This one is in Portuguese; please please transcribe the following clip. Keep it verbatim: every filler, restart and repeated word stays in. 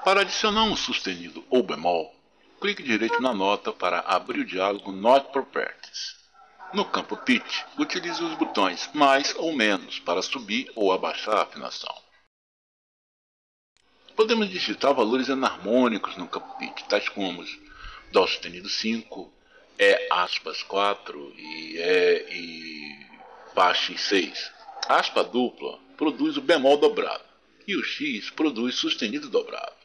Para adicionar um sustenido ou bemol, clique direito na nota para abrir o diálogo Note Properties. No campo Pitch, utilize os botões mais ou menos para subir ou abaixar a afinação. Podemos digitar valores enarmônicos no campo Pitch, tais como Dó sustenido cinco, É aspas quatro e É e Fá seis. A aspa dupla produz o bemol dobrado e o X produz sustenido dobrado.